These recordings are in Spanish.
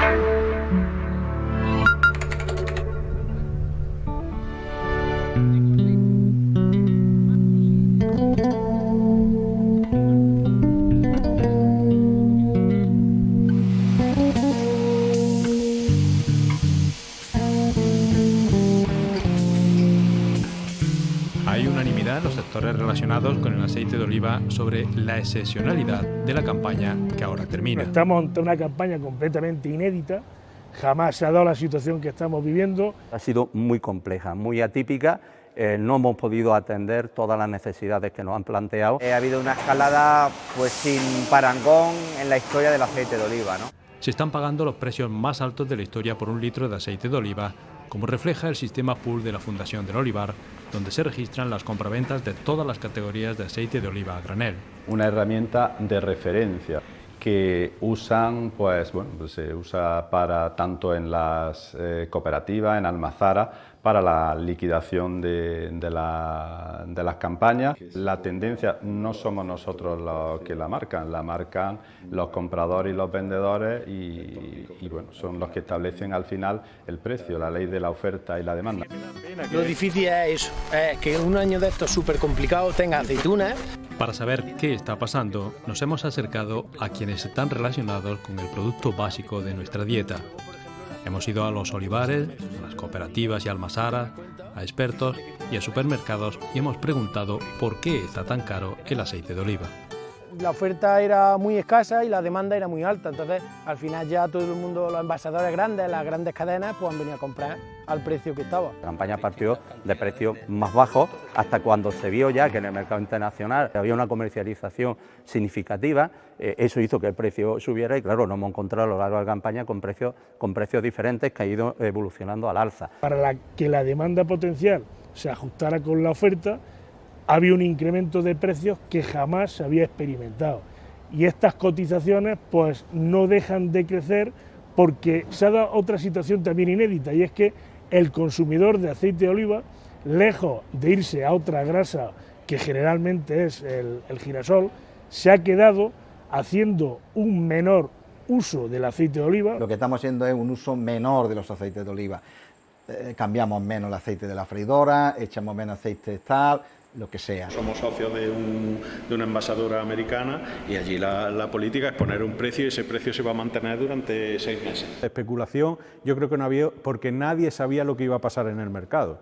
Hay unanimidad en los sectores relacionados con el aceite de oliva sobre la excepcionalidad de la campaña que ahora termina. Estamos ante una campaña completamente inédita, jamás se ha dado la situación que estamos viviendo. Ha sido muy compleja, muy atípica, no hemos podido atender todas las necesidades que nos han planteado. Ha habido una escalada pues sin parangón en la historia del aceite de oliva, ¿no? Se están pagando los precios más altos de la historia por un litro de aceite de oliva, como refleja el sistema pool de la Fundación del Olivar, donde se registran las compraventas de todas las categorías de aceite de oliva a granel. Una herramienta de referencia que usan, pues se usa para tanto en las cooperativas, en Almazara, para la liquidación de las campañas. La tendencia no somos nosotros los que la marcan los compradores y los vendedores y bueno, son los que establecen al final el precio, la ley de la oferta y la demanda. Lo difícil es eso, que un año de estos súper complicado tenga aceitunas. Para saber qué está pasando, nos hemos acercado a quienes están relacionados con el producto básico de nuestra dieta. Hemos ido a los olivares, a las cooperativas y almazaras, a expertos y a supermercados y hemos preguntado por qué está tan caro el aceite de oliva. La oferta era muy escasa y la demanda era muy alta, entonces al final ya todo el mundo, los envasadores grandes, las grandes cadenas, pues han venido a comprar al precio que estaba. La campaña partió de precios más bajos hasta cuando se vio ya que en el mercado internacional había una comercialización significativa, eso hizo que el precio subiera y claro, nos hemos encontrado a lo largo de la campaña con precios diferentes que ha ido evolucionando al alza. Para que la demanda potencial se ajustara con la oferta, había un incremento de precios que jamás se había experimentado y estas cotizaciones pues no dejan de crecer porque se ha dado otra situación también inédita y es que el consumidor de aceite de oliva, lejos de irse a otra grasa que generalmente es el girasol, se ha quedado haciendo un menor uso del aceite de oliva. Lo que estamos haciendo es un uso menor de los aceites de oliva, cambiamos menos el aceite de la freidora, echamos menos aceite tal, lo que sea. Somos socios de una envasadora americana y allí la política es poner un precio y ese precio se va a mantener durante 6 meses. Especulación yo creo que no había porque nadie sabía lo que iba a pasar en el mercado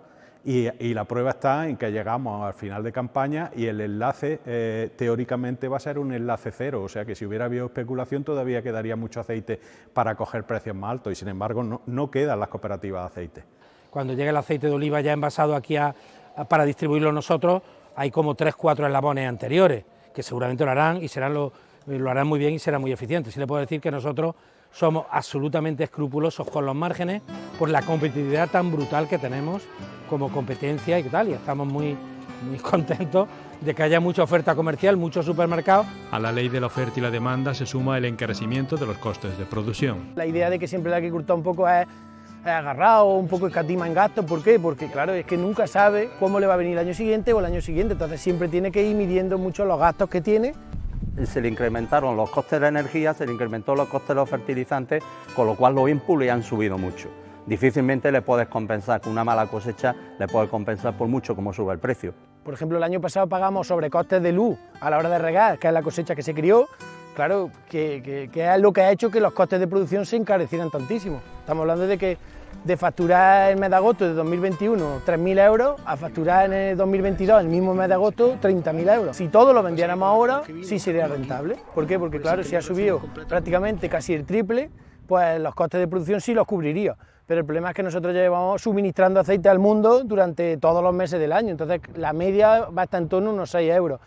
y la prueba está en que llegamos al final de campaña y el enlace teóricamente va a ser un enlace cero, o sea que si hubiera habido especulación todavía quedaría mucho aceite para coger precios más altos y sin embargo no quedan las cooperativas de aceite. Cuando llegue el aceite de oliva ya envasado aquí para distribuirlo nosotros, hay como 3-4 eslabones anteriores, que seguramente lo harán y lo harán muy bien y serán muy eficientes. Sí le puedo decir que nosotros somos absolutamente escrupulosos con los márgenes por la competitividad tan brutal que tenemos como competencia y tal, y estamos muy contentos de que haya mucha oferta comercial, muchos supermercados. A la ley de la oferta y la demanda se suma el encarecimiento de los costes de producción. La idea de que siempre el agricultor un poco es agarrado, un poco escatima en gastos. ¿Por qué? Porque claro, es que nunca sabe cómo le va a venir el año siguiente o el año siguiente, entonces siempre tiene que ir midiendo mucho los gastos que tiene. Se le incrementaron los costes de energía, se le incrementó los costes de los fertilizantes, con lo cual los inputs han subido mucho. Difícilmente le puedes compensar, con una mala cosecha le puedes compensar por mucho como sube el precio. Por ejemplo, el año pasado pagamos sobrecostes de luz a la hora de regar, que es la cosecha que se crió, claro, que es lo que ha hecho que los costes de producción se encarecieran tantísimo. Estamos hablando de que de facturar el mes de agosto de 2021 3.000 euros a facturar en el 2022, el mismo mes de agosto, 30.000 euros. Si todo lo vendiéramos ahora, sí sería rentable. ¿Por qué? Porque claro, si ha subido prácticamente casi el triple, pues los costes de producción sí los cubriría. Pero el problema es que nosotros llevamos suministrando aceite al mundo durante todos los meses del año, entonces la media va a estar en torno a unos 6 euros.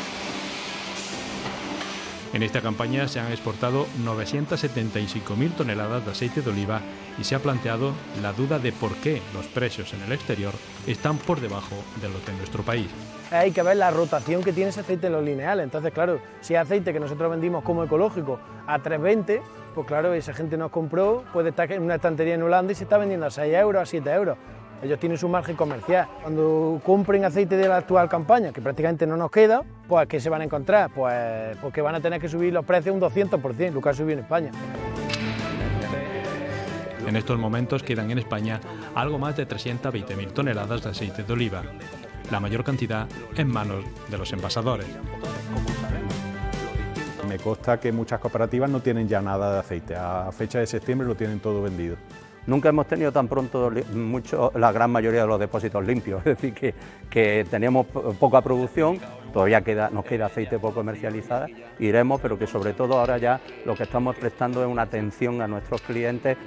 En esta campaña se han exportado 975.000 toneladas de aceite de oliva y se ha planteado la duda de por qué los precios en el exterior están por debajo de los de nuestro país. Hay que ver la rotación que tiene ese aceite en los lineales, entonces claro, si es aceite que nosotros vendimos como ecológico a 3,20, pues claro, esa gente nos compró, puede estar en una estantería en Holanda y se está vendiendo a 6 euros, a 7 euros. Ellos tienen su margen comercial. Cuando compren aceite de la actual campaña, que prácticamente no nos queda, pues ¿qué se van a encontrar? Pues que van a tener que subir los precios un 200%, lo que ha subido en España. En estos momentos quedan en España algo más de 320.000 toneladas de aceite de oliva, la mayor cantidad en manos de los envasadores. Me consta que muchas cooperativas no tienen ya nada de aceite, a fecha de septiembre lo tienen todo vendido. Nunca hemos tenido tan pronto la gran mayoría de los depósitos limpios, es decir, que teníamos poca producción, todavía nos queda aceite por comercializar, iremos, pero que sobre todo ahora ya lo que estamos prestando es una atención a nuestros clientes.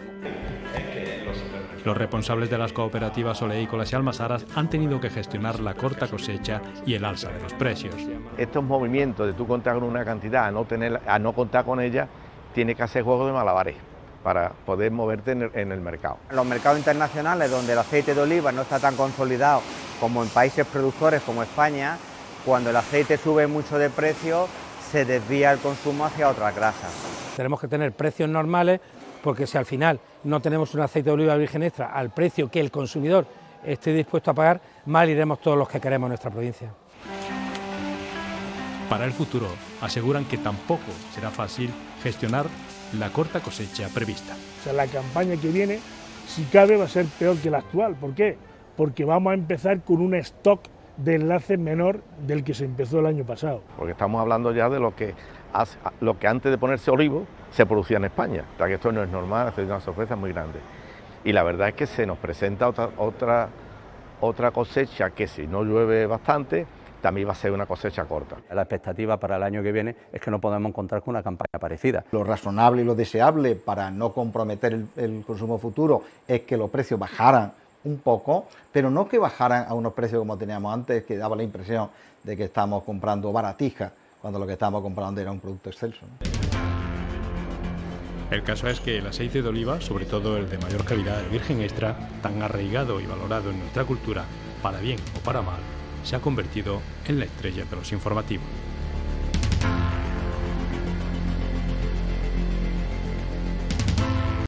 Los responsables de las cooperativas oleícolas y almazaras han tenido que gestionar la corta cosecha y el alza de los precios. Estos movimientos de tú contar con una cantidad a no contar con ella, tiene que hacer juego de malabares para poder moverte en el mercado. En los mercados internacionales, donde el aceite de oliva no está tan consolidado como en países productores como España, cuando el aceite sube mucho de precio, se desvía el consumo hacia otras grasas. Tenemos que tener precios normales, porque si al final no tenemos un aceite de oliva virgen extra al precio que el consumidor esté dispuesto a pagar, mal iremos todos los que queremos en nuestra provincia. Para el futuro, aseguran que tampoco será fácil gestionar la corta cosecha prevista. O sea, la campaña que viene, si cabe, va a ser peor que la actual. ¿Por qué? Porque vamos a empezar con un stock de enlaces menor del que se empezó el año pasado. Porque estamos hablando ya de lo que antes de ponerse olivo se producía en España. O sea, que esto no es normal, es una sorpresa muy grande. Y la verdad es que se nos presenta otra cosecha que, si no llueve bastante, también va a ser una cosecha corta. La expectativa para el año que viene es que no podemos encontrar con una campaña parecida. Lo razonable y lo deseable para no comprometer el consumo futuro es que los precios bajaran un poco, pero no que bajaran a unos precios como teníamos antes, que daba la impresión de que estábamos comprando baratijas, cuando lo que estábamos comprando era un producto excelso, ¿no? El caso es que el aceite de oliva, sobre todo el de mayor calidad, el virgen extra, tan arraigado y valorado en nuestra cultura, para bien o para mal, se ha convertido en la estrella de los informativos.